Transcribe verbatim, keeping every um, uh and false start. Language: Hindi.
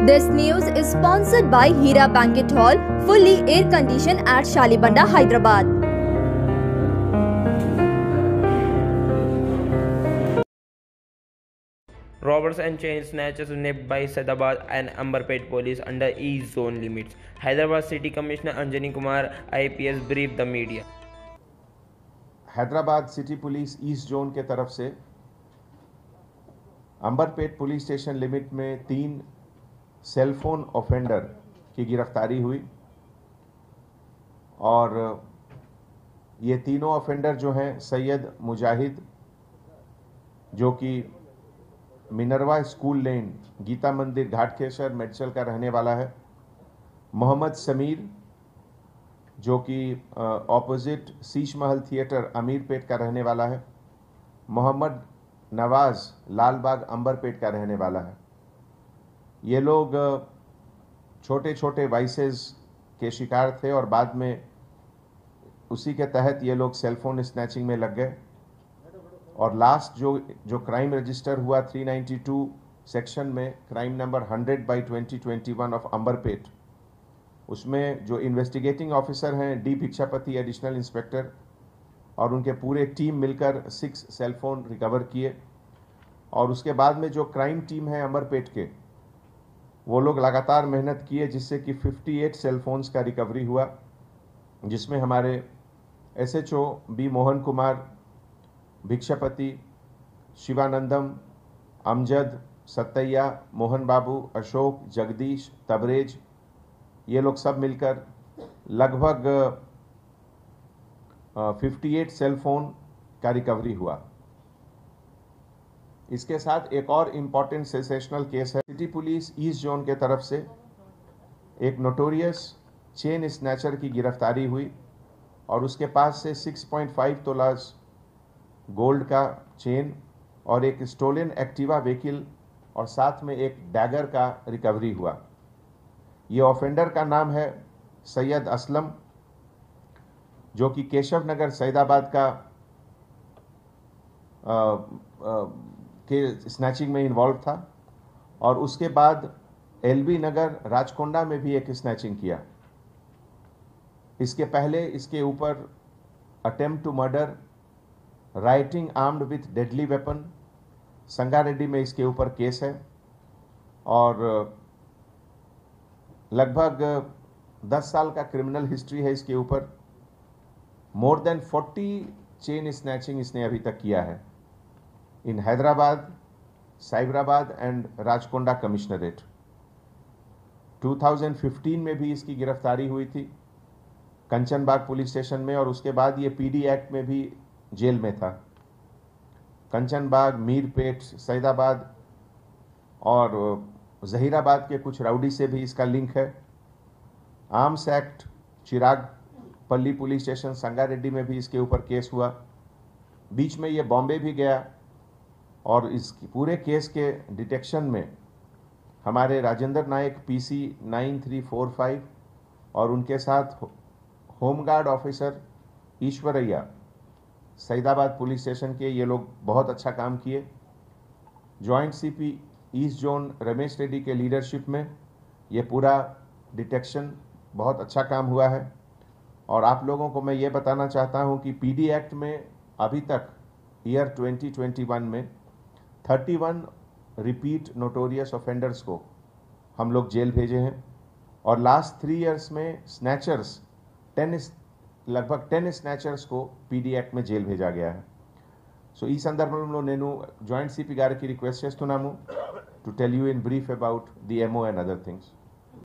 This news is sponsored by Hira Banquet Hall, fully air conditioned at Shalibanda, Hyderabad. Robbers and chain snatchers nabbed by Saidabad and Amberpet police under East zone limits. Hyderabad City Commissioner Anjani Kumar I P S briefed the media. Hyderabad city police east zone के तरफ से अंबरपेट पुलिस स्टेशन लिमिट में तीन सेलफोन ऑफेंडर की गिरफ्तारी हुई और ये तीनों ऑफेंडर जो हैं सैयद मुजाहिद जो कि मिनरवा स्कूल लेन गीता मंदिर घाटकेसर मेडचल का रहने वाला है, मोहम्मद समीर जो कि ऑपोजिट शीश महल थिएटर अमीरपेट का रहने वाला है, मोहम्मद नवाज लालबाग अंबरपेट का रहने वाला है। ये लोग छोटे छोटे वाइसेस के शिकार थे और बाद में उसी के तहत ये लोग सेलफोन स्नैचिंग में लग गए और लास्ट जो जो क्राइम रजिस्टर हुआ तीन सौ बानवे सेक्शन में crime number hundred by twenty twenty one of Amberpet, उसमें जो इन्वेस्टिगेटिंग ऑफिसर हैं डी भिक्षापति एडिशनल इंस्पेक्टर और उनके पूरे टीम मिलकर सिक्स सेलफोन रिकवर किए और उसके बाद में जो क्राइम टीम है अंबरपेट के वो लोग लगातार मेहनत किए जिससे कि अट्ठावन सेलफोन्स का रिकवरी हुआ, जिसमें हमारे एसएचओ बी मोहन कुमार, भिक्षापति, शिवानंदम, अमजद, सत्तैया, मोहन बाबू, अशोक, जगदीश, तबरेज, ये लोग सब मिलकर लगभग अट्ठावन सेलफोन का रिकवरी हुआ। इसके साथ एक और इम्पॉर्टेंट सेंसेशनल केस है। सिटी पुलिस ईस्ट जोन के तरफ से एक नोटोरियस चेन स्नैचर की गिरफ्तारी हुई और उसके पास से छह पॉइंट पाँच तोलास गोल्ड का चेन और एक स्टोलन एक्टिवा व्हीकल और साथ में एक डैगर का रिकवरी हुआ। ये ऑफेंडर का नाम है सैयद असलम जो कि केशव नगर सैदाबाद का आ, आ, के स्नैचिंग में इन्वॉल्व था और उसके बाद एलबी नगर राजकोंडा में भी एक स्नैचिंग किया। इसके पहले इसके ऊपर attempt to murder, rioting armed with deadly weapon, Sangareddy में इसके ऊपर केस है और लगभग दस साल का क्रिमिनल हिस्ट्री है इसके ऊपर। मोर देन चालीस चेन स्नैचिंग इसने अभी तक किया है in Hyderabad, Cyberabad and Rachakonda commissionerate. दो हज़ार पंद्रह में भी इसकी गिरफ्तारी हुई थी कंचनबाग पुलिस स्टेशन में और उसके बाद ये पीडी एक्ट में भी जेल में था। कंचनबाग, मीरपेट, सैदाबाद और जहीराबाद के कुछ राउडी से भी इसका लिंक है। आर्म्स एक्ट, चिराग पल्ली पुलिस स्टेशन संगारेड्डी में भी इसके ऊपर केस हुआ। बीच में ये बॉम्बे भी गया और इस पूरे केस के डिटेक्शन में हमारे Rajendra Nayak PC nine three four five और उनके साथ home guard officer Eshwaraiah Saidabad police station के ये लोग बहुत अच्छा काम किए। Joint CP east zone Ramesh Reddy के लीडरशिप में ये पूरा डिटेक्शन बहुत अच्छा काम हुआ है और आप लोगों को मैं ये बताना चाहता हूँ कि पीडी एक्ट में अभी तक ईयर दो हज़ार इक्कीस में इकतीस रिपीट नोटोरियस ऑफेंडर्स को हम लोग जेल भेजे हैं और लास्ट थ्री इयर्स में स्नैचर्स टेन लगभग टेन स्नैचर्स को पीडी एक्ट में जेल भेजा गया है। సో ఈ సందర్భంలో నేను జాయింట్ సిపి గారికి రిక్వెస్ట్ చేస్తున్నాము to tell you in brief about the MO and other things.